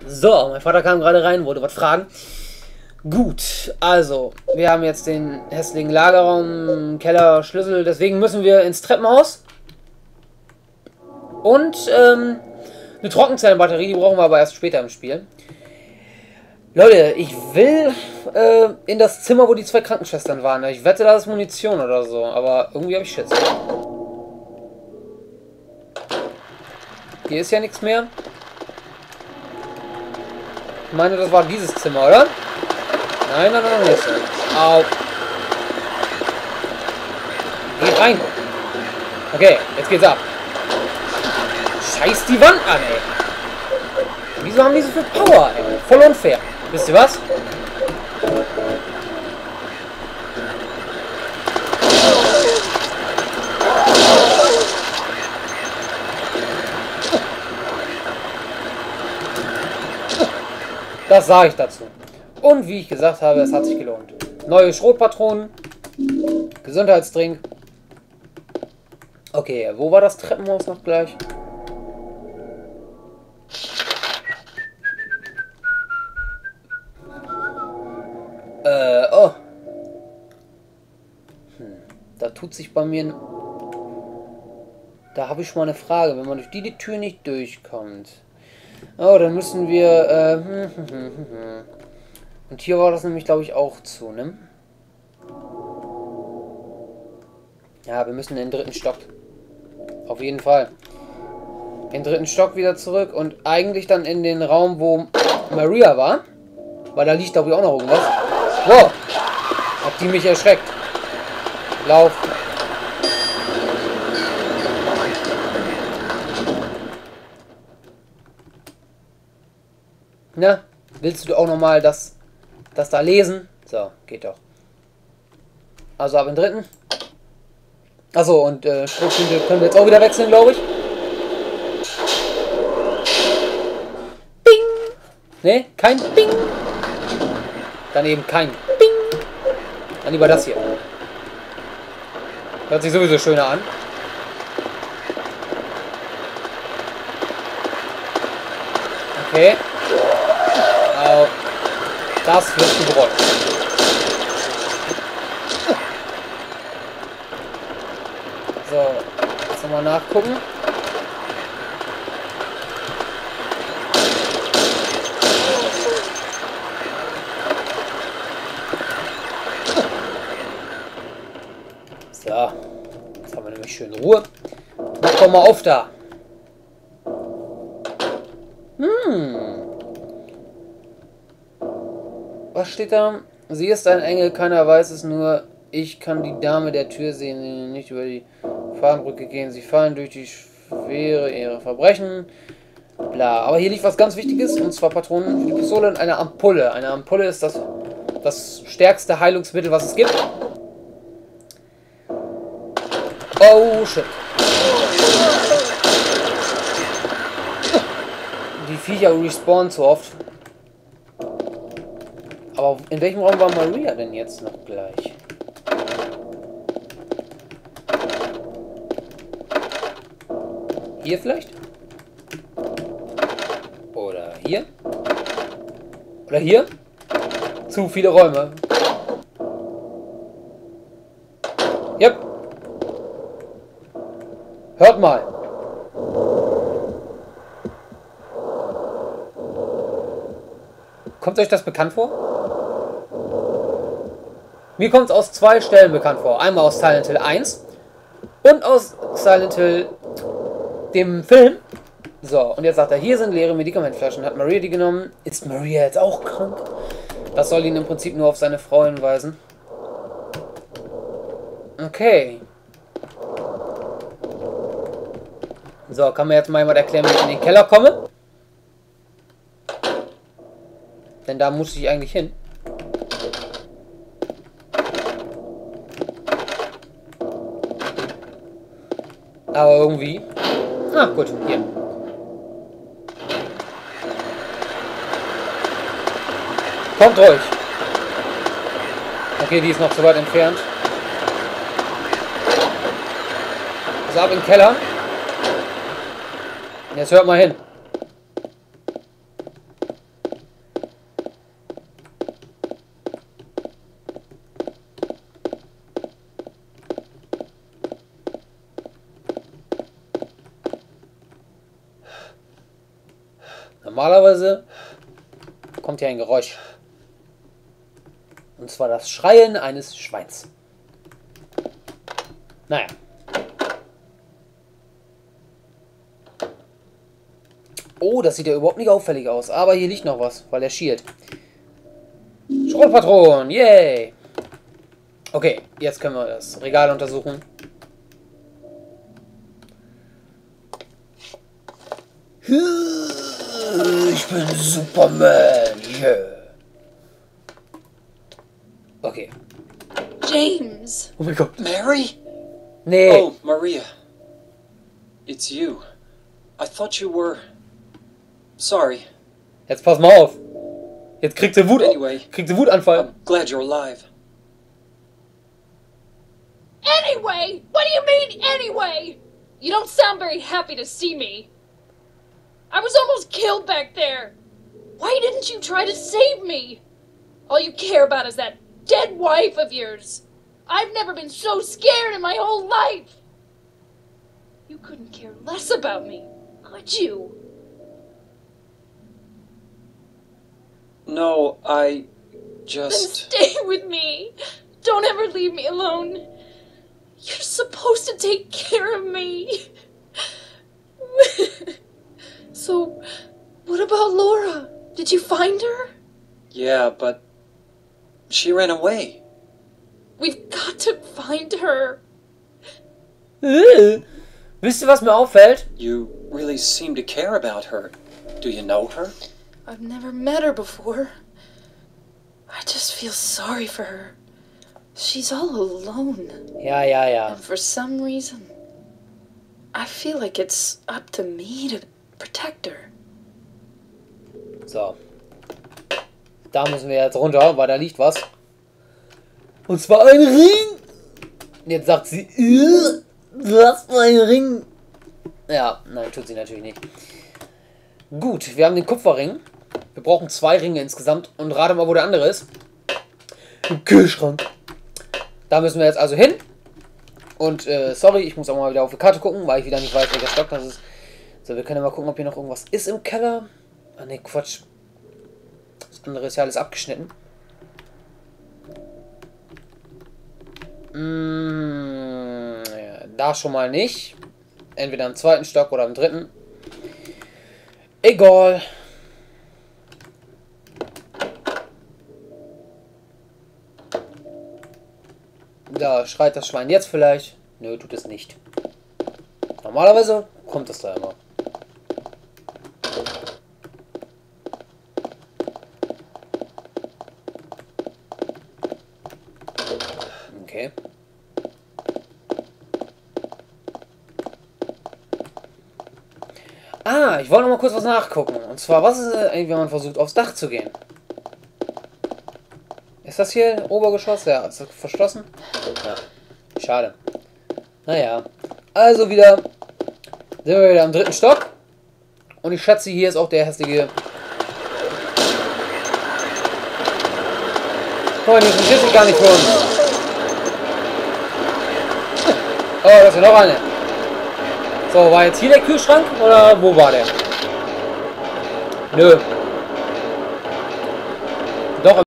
So, mein Vater kam gerade rein, wollte was fragen. Gut, also, wir haben jetzt den hässlichen Lagerraum, Keller, Schlüssel, deswegen müssen wir ins Treppenhaus. Und, eine Trockenzellenbatterie, die brauchen wir aber erst später im Spiel. Leute, ich will in das Zimmer, wo die zwei Krankenschwestern waren. Ich wette, da ist Munition oder so, aber irgendwie habe ich Schiss. Hier ist ja nichts mehr. Ich meine, das war dieses Zimmer, oder? Nein, nein, nein, nicht so. Au. Geh rein. Okay, jetzt geht's ab. Scheiß die Wand an, ey. Wieso haben die so viel Power, ey? Voll unfair. Wisst ihr was? Das sage ich dazu. Und wie ich gesagt habe, es hat sich gelohnt. Neue Schrotpatronen. Gesundheitsdrink. Okay, wo war das Treppenhaus noch gleich? Oh. Da tut sich bei mir... Da habe ich schon mal eine Frage. Wenn man durch die Tür nicht durchkommt... Oh, dann müssen wir... Und hier war das nämlich, glaube ich, auch zu, ne? Ja, wir müssen in den dritten Stock. Auf jeden Fall. In den dritten Stock wieder zurück und eigentlich dann in den Raum, wo Maria war. Weil da liegt, glaube ich, auch noch irgendwas. Wow! Hat die mich erschreckt. Lauf. Na, willst du auch nochmal das da lesen? So, geht doch. Also ab in den dritten. Achso, und Schrotflinte können wir jetzt auch wieder wechseln, glaube ich. Bing! Ne, kein Bing! Dann eben kein Bing! Dann lieber das hier. Hört sich sowieso schöner an. Okay. Das wird gerollt. So, jetzt nochmal nachgucken. So, jetzt haben wir nämlich schön Ruhe. Mach doch mal auf da. Was steht da? Sie ist ein Engel, keiner weiß es, nur ich kann die Dame der Tür sehen, nicht über die Fahnenbrücke gehen. Sie fallen durch die Schwere ihrer Verbrechen. Bla. Aber hier liegt was ganz Wichtiges, und zwar Patronen für die Pistole und eine Ampulle. Eine Ampulle ist das stärkste Heilungsmittel, was es gibt. Oh, shit. Die Viecher respawnen zu oft. Aber in welchem Raum war Maria denn jetzt noch gleich? Hier vielleicht? Oder hier? Oder hier? Zu viele Räume. Yep. Hört mal. Kommt euch das bekannt vor? Mir kommt es aus zwei Stellen bekannt vor. Einmal aus Silent Hill 1 und aus Silent Hill dem Film. So, und jetzt sagt er, hier sind leere Medikamentflaschen. Hat Maria die genommen? Ist Maria jetzt auch krank? Das soll ihn im Prinzip nur auf seine Frau hinweisen. Okay. So, kann mir jetzt mal jemand erklären, wie ich in den Keller komme? Denn da muss ich eigentlich hin. Aber irgendwie... Ah, gut, hier. Kommt ruhig. Okay, die ist noch zu weit entfernt. Also ab in den Keller. Jetzt hört mal hin. Normalerweise kommt hier ein Geräusch. Und zwar das Schreien eines Schweins. Naja. Oh, das sieht ja überhaupt nicht auffällig aus. Aber hier liegt noch was, weil er schielt. Schrotpatronen, yay! Okay, jetzt können wir das Regal untersuchen. Ich bin Superman, yeah! Okay. James! Oh mein Gott. Mary? Nee. Oh, Maria. It's you. I thought you were... Sorry. Jetzt pass mal auf. Jetzt kriegt sie Wut. Anyway, Kriegt sie Wutanfall. I'm glad you're alive. Anyway! What do you mean, anyway? You don't sound very happy to see me. I was almost killed back there. Why didn't you try to save me? All you care about is that dead wife of yours. I've never been so scared in my whole life. You couldn't care less about me, could you? No, I Then just... stay with me. Don't ever leave me alone. You're supposed to take care of me. So, what about Laura? Did you find her? Yeah, but... She ran away. We've got to find her. Wisst ihr, was mir auffällt? You really seem to care about her. Do you know her? I've never met her before. I just feel sorry for her. She's all alone. Ja, ja, ja. And for some reason, I feel like it's up to me to protect her. So. Da müssen wir jetzt runter, weil da liegt was. Und zwar ein Ring. Jetzt sagt sie, was für ein Ring. Ja, nein, tut sie natürlich nicht. Gut, wir haben den Kupferring. Wir brauchen 2 Ringe insgesamt. Und rate mal, wo der andere ist. Im Kühlschrank. Da müssen wir jetzt also hin. Und, sorry, ich muss auch mal wieder auf die Karte gucken, weil ich wieder nicht weiß, welcher Stock das ist. So, wir können ja mal gucken, ob hier noch irgendwas ist im Keller. Ah, ne, Quatsch. Das andere ist ja alles abgeschnitten. Ja, da schon mal nicht. Entweder im 2. Stock oder im 3. Egal. Da schreit das Schwein jetzt vielleicht. Nö, tut es nicht. Normalerweise kommt es da immer. Okay. Ah, ich wollte noch mal kurz was nachgucken. Und zwar, was ist eigentlich, wenn man versucht, aufs Dach zu gehen? Ist das hier Obergeschoss? Ja, ist das verschlossen? Ja. Schade. Naja. Also wieder sind wir wieder am 3. Stock. Und ich schätze, hier ist auch der hässliche... Guck mal, die interessiert sich gar nicht für uns. Oh, das ist noch eine. So, war jetzt hier der Kühlschrank oder wo war der? Nö.